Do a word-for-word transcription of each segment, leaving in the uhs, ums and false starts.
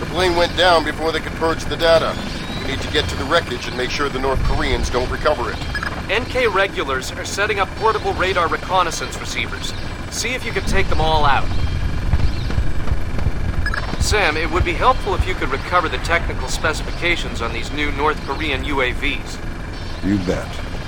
plane went down before they could purge the data. We need to get to the wreckage and make sure the North Koreans don't recover it. N K regulars are setting up portable radar reconnaissance receivers. See if you can take them all out. Sam, it would be helpful if you could recover the technical specifications on these new North Korean U A Vs. You bet.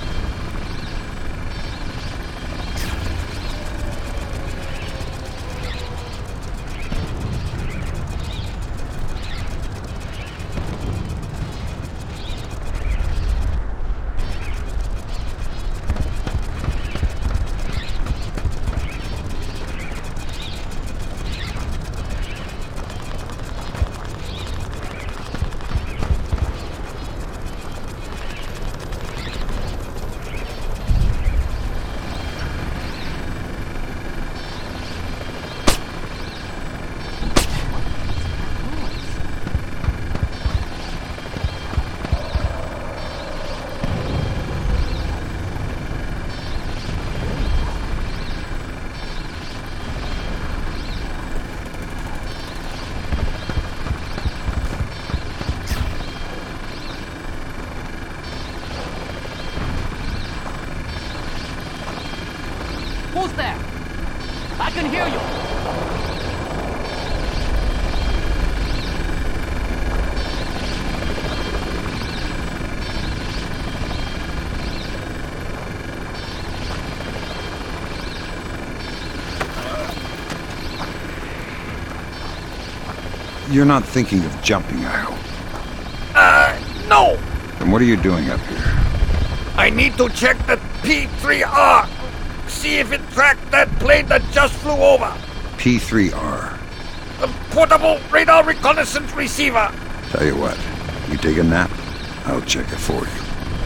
Who's there? I can hear you. You're not thinking of jumping, I hope. Uh, no. Then what are you doing up here? I need to check the P three R. See if it tracked that plane that just flew over. P three R. The portable radar reconnaissance receiver. Tell you what, you take a nap, I'll check it for you.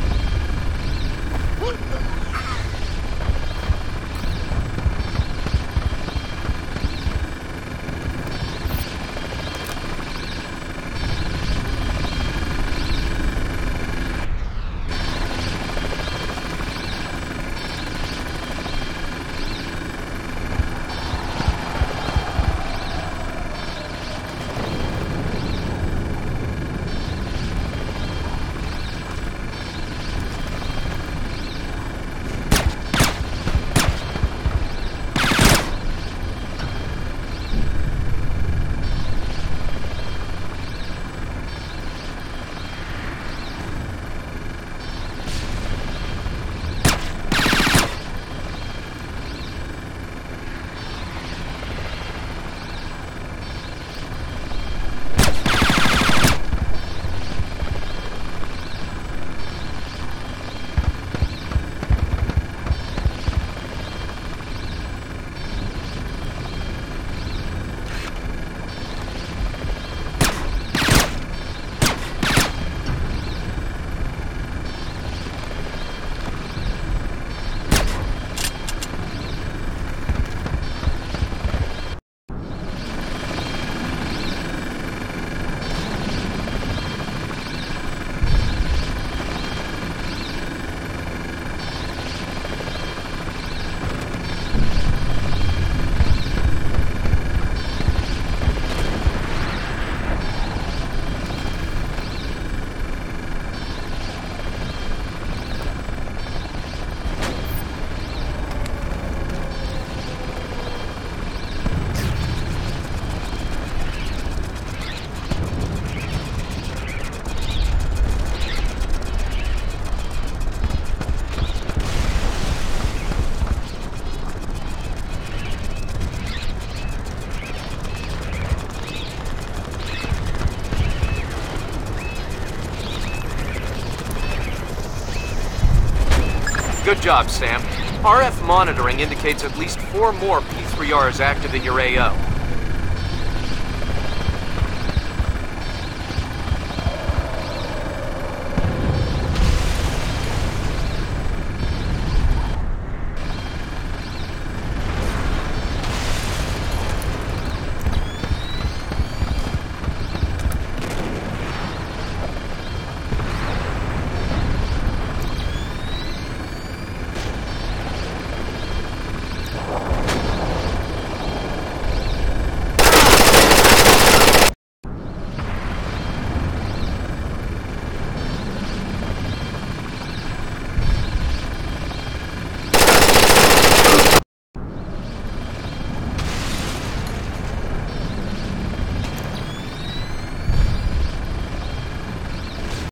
Good job, Sam. R F monitoring indicates at least four more P three Rs active in your A O.